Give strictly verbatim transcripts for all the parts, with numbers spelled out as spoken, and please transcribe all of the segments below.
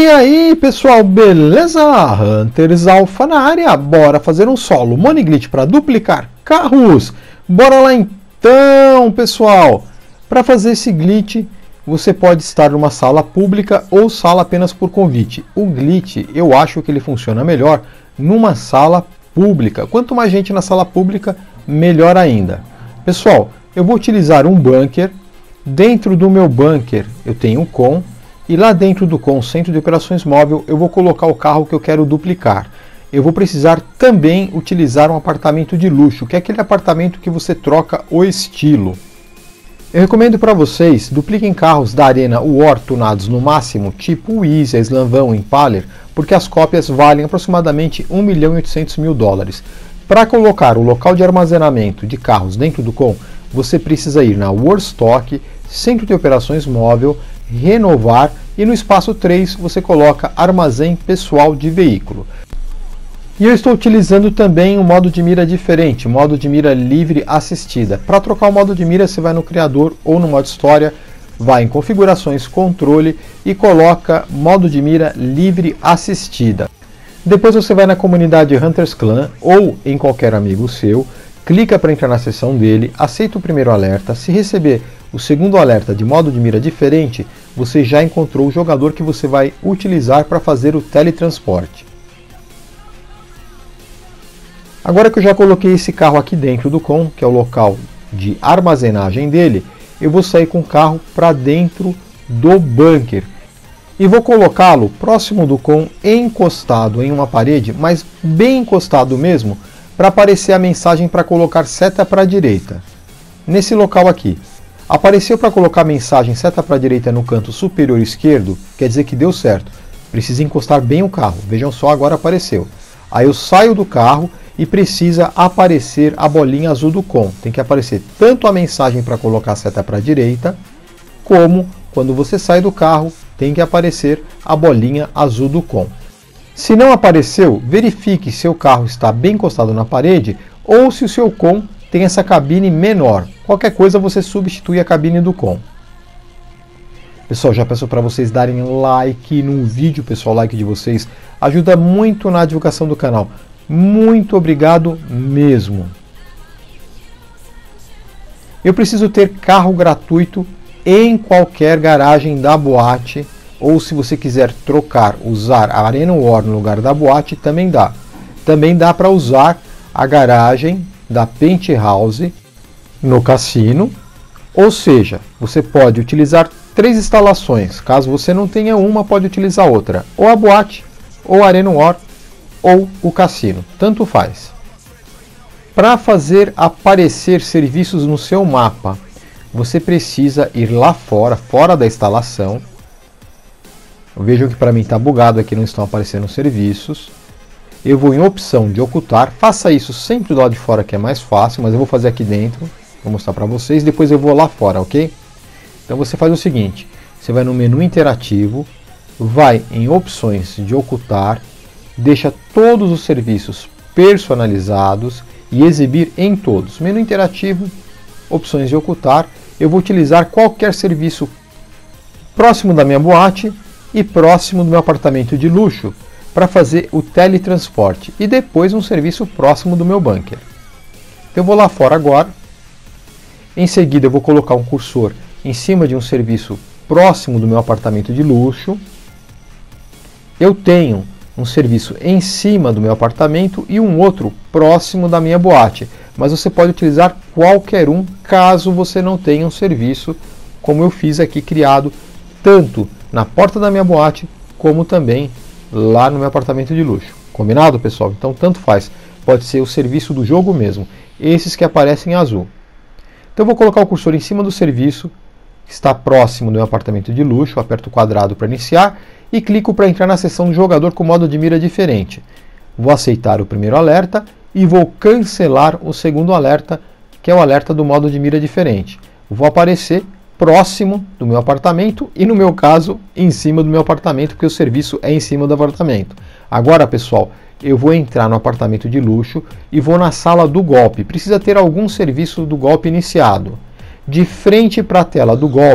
E aí pessoal, beleza? Hunters Alpha na área, bora fazer um solo Money Glitch para duplicar carros. Bora lá então pessoal. Para fazer esse glitch você pode estar numa sala pública ou sala apenas por convite. O glitch eu acho que ele funciona melhor numa sala pública. Quanto mais gente na sala pública, melhor ainda. Pessoal, eu vou utilizar um bunker. Dentro do meu bunker eu tenho um com. E lá dentro do com, centro de operações móvel, eu vou colocar o carro que eu quero duplicar. Eu vou precisar também utilizar um apartamento de luxo, que é aquele apartamento que você troca o estilo. Eu recomendo para vocês, dupliquem carros da Arena War tunados no máximo, tipo o Easy, a Slanvan, o Impaler, porque as cópias valem aproximadamente um milhão e oitocentos mil dólares. Para colocar o local de armazenamento de carros dentro do com, você precisa ir na Warstock, centro de operações móvel, renovar e no espaço três você coloca armazém pessoal de veículo. E eu estou utilizando também um modo de mira diferente, modo de mira livre assistida. Para trocar o modo de mira você vai no criador ou no modo história, vai em configurações, controle e coloca modo de mira livre assistida. Depois você vai na comunidade Hunters Clan ou em qualquer amigo seu, clica para entrar na seção dele, aceita o primeiro alerta, se receber o segundo alerta de modo de mira diferente, você já encontrou o jogador que você vai utilizar para fazer o teletransporte. Agora que eu já coloquei esse carro aqui dentro do com, que é o local de armazenagem dele, eu vou sair com o carro para dentro do bunker. E vou colocá-lo próximo do com, encostado em uma parede, mas bem encostado mesmo, para aparecer a mensagem para colocar seta para a direita. Nesse local aqui. Apareceu para colocar a mensagem seta para a direita no canto superior esquerdo, quer dizer que deu certo. Precisa encostar bem o carro. Vejam só, agora apareceu. Aí eu saio do carro e precisa aparecer a bolinha azul do com. Tem que aparecer tanto a mensagem para colocar a seta para a direita, como quando você sai do carro, tem que aparecer a bolinha azul do com. Se não apareceu, verifique se o carro está bem encostado na parede ou se o seu com tem essa cabine menor. Qualquer coisa você substitui a cabine do com. Pessoal, já peço para vocês darem like no vídeo, pessoal, o like de vocês ajuda muito na divulgação do canal. Muito obrigado mesmo. Eu preciso ter carro gratuito em qualquer garagem da boate, ou se você quiser trocar, usar a Arena War no lugar da boate, também dá. Também dá para usar a garagem da Penthouse no cassino, ou seja, você pode utilizar três instalações. Caso você não tenha uma, pode utilizar outra, ou a boate, ou a Arena War, ou o cassino, tanto faz. Para fazer aparecer serviços no seu mapa, você precisa ir lá fora, fora da instalação. Vejam que para mim está bugado aqui, não estão aparecendo serviços. Eu vou em opção de ocultar, faça isso sempre do lado de fora que é mais fácil, mas eu vou fazer aqui dentro, vou mostrar para vocês, depois eu vou lá fora, ok? Então você faz o seguinte, você vai no menu interativo, vai em opções de ocultar, deixa todos os serviços personalizados e exibir em todos. Menu interativo, opções de ocultar, eu vou utilizar qualquer serviço próximo da minha boate e próximo do meu apartamento de luxo, para fazer o teletransporte e depois um serviço próximo do meu bunker. Eu vou lá fora agora, em seguida eu vou colocar um cursor em cima de um serviço próximo do meu apartamento de luxo. Eu tenho um serviço em cima do meu apartamento e um outro próximo da minha boate, mas você pode utilizar qualquer um caso você não tenha um serviço como eu fiz aqui, criado tanto na porta da minha boate como também lá no meu apartamento de luxo. Combinado, pessoal? Então tanto faz. Pode ser o serviço do jogo mesmo. Esses que aparecem em azul. Então eu vou colocar o cursor em cima do serviço que está próximo do meu apartamento de luxo. Aperto o quadrado para iniciar e clico para entrar na seção do jogador com modo de mira diferente. Vou aceitar o primeiro alerta e vou cancelar o segundo alerta, que é o alerta do modo de mira diferente. Vou aparecer próximo do meu apartamento e, no meu caso, em cima do meu apartamento, porque o serviço é em cima do apartamento. Agora, pessoal, eu vou entrar no apartamento de luxo e vou na sala do golpe. Precisa ter algum serviço do golpe iniciado. De frente para a tela do golpe,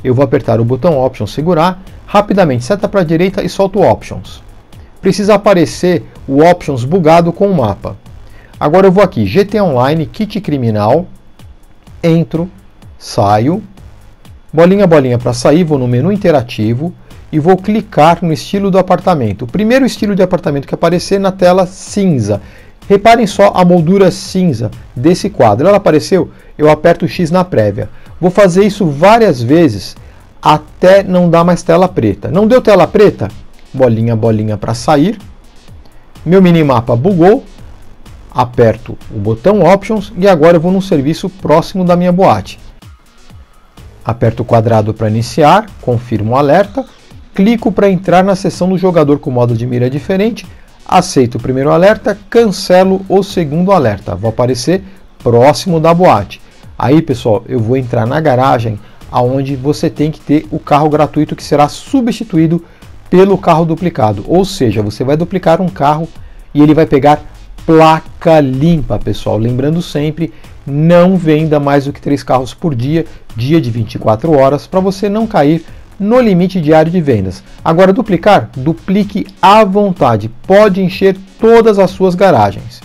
eu vou apertar o botão Options, segurar, rapidamente seta para a direita e solto o Options. Precisa aparecer o Options bugado com o mapa. Agora eu vou aqui, G T A Online, Kit Criminal, entro, saio, bolinha, bolinha para sair, vou no menu interativo e vou clicar no estilo do apartamento. O primeiro estilo de apartamento que aparecer na tela cinza. Reparem só a moldura cinza desse quadro. Ela apareceu? Eu aperto o X na prévia. Vou fazer isso várias vezes até não dar mais tela preta. Não deu tela preta? Bolinha, bolinha para sair. Meu minimapa bugou. Aperto o botão Options e agora eu vou num serviço próximo da minha boate. Aperto o quadrado para iniciar, confirmo o alerta, clico para entrar na seção do jogador com modo de mira diferente, aceito o primeiro alerta, cancelo o segundo alerta. Vou aparecer próximo da boate. Aí, pessoal, eu vou entrar na garagem aonde você tem que ter o carro gratuito que será substituído pelo carro duplicado. Ou seja, você vai duplicar um carro e ele vai pegar placa limpa, pessoal. Lembrando sempre, não venda mais do que três carros por dia, dia de vinte e quatro horas, para você não cair no limite diário de vendas. Agora, duplicar, duplique à vontade, pode encher todas as suas garagens.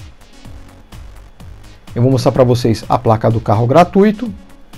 Eu vou mostrar para vocês a placa do carro gratuito.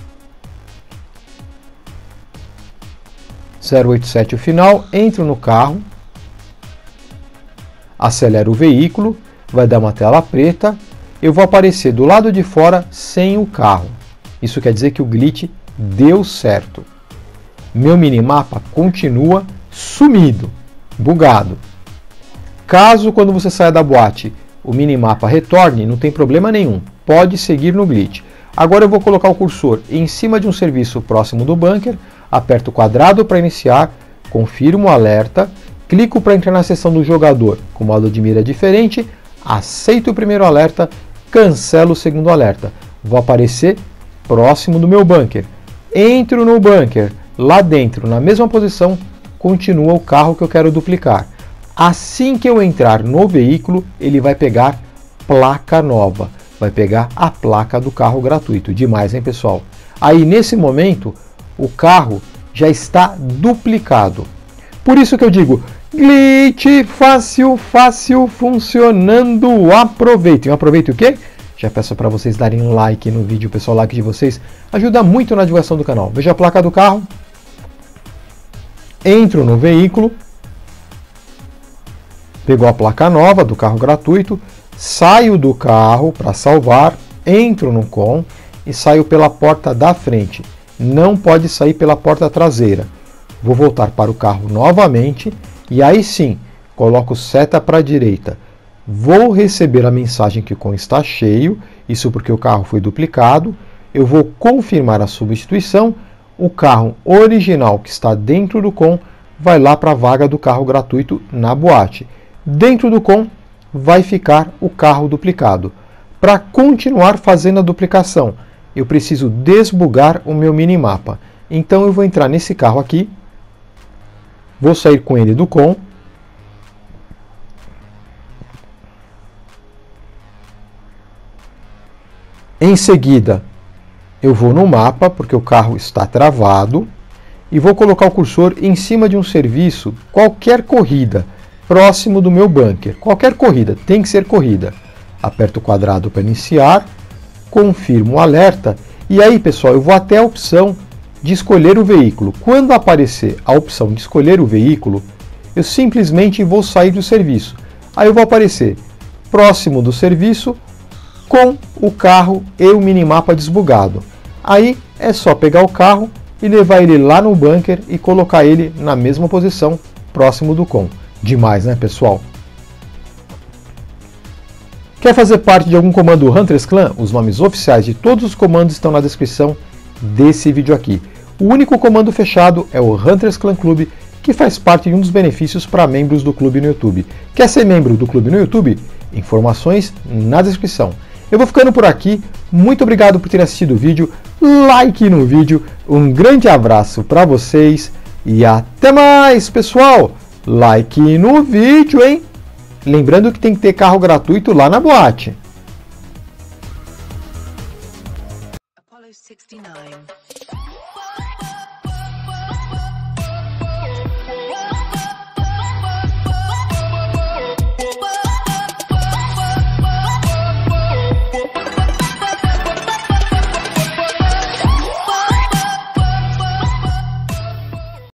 zero oito sete o final, entro no carro, acelero o veículo, vai dar uma tela preta, eu vou aparecer do lado de fora sem o carro. Isso quer dizer que o glitch deu certo. Meu minimapa continua sumido, bugado. Caso quando você saia da boate o minimapa retorne, não tem problema nenhum, pode seguir no glitch. Agora eu vou colocar o cursor em cima de um serviço próximo do bunker, aperto o quadrado para iniciar, confirmo o alerta, clico para entrar na seção do jogador com modo de mira diferente, aceito o primeiro alerta, cancelo o segundo alerta. Vou aparecer próximo do meu bunker. Entro no bunker, lá dentro, na mesma posição, continua o carro que eu quero duplicar. Assim que eu entrar no veículo, ele vai pegar placa nova. Vai pegar a placa do carro gratuito. Demais, hein, pessoal? Aí, nesse momento, o carro já está duplicado. Por isso que eu digo, glitch fácil, fácil, funcionando. Aproveitem. Aproveitem o quê? Já peço para vocês darem like no vídeo, pessoal. O like de vocês ajuda muito na divulgação do canal. Veja a placa do carro. Entro no veículo. Pegou a placa nova do carro gratuito. Saio do carro para salvar. Entro no com e saio pela porta da frente. Não pode sair pela porta traseira. Vou voltar para o carro novamente. E aí sim, coloco seta para a direita. Vou receber a mensagem que o com está cheio, isso porque o carro foi duplicado. Eu vou confirmar a substituição. O carro original que está dentro do com vai lá para a vaga do carro gratuito na boate. Dentro do com vai ficar o carro duplicado. Para continuar fazendo a duplicação, eu preciso desbugar o meu minimapa. Então eu vou entrar nesse carro aqui. Vou sair com ele do com. Em seguida, eu vou no mapa, porque o carro está travado, e vou colocar o cursor em cima de um serviço, qualquer corrida, próximo do meu bunker. Qualquer corrida, tem que ser corrida. Aperto o quadrado para iniciar, confirmo o alerta, e aí, pessoal, eu vou até a opção de escolher o veículo. Quando aparecer a opção de escolher o veículo, eu simplesmente vou sair do serviço. Aí eu vou aparecer próximo do serviço, com o carro e o minimapa desbugado. Aí é só pegar o carro e levar ele lá no bunker e colocar ele na mesma posição, próximo do com. Demais, né, pessoal? Quer fazer parte de algum comando Hunters Clan? Os nomes oficiais de todos os comandos estão na descrição desse vídeo aqui. O único comando fechado é o Hunters Clan Club, que faz parte de um dos benefícios para membros do clube no YouTube. Quer ser membro do clube no YouTube? Informações na descrição. Eu vou ficando por aqui, muito obrigado por terem assistido o vídeo, like no vídeo, um grande abraço para vocês e até mais, pessoal! Like no vídeo, hein? Lembrando que tem que ter carro gratuito lá na boate. Apollo sixty-nine.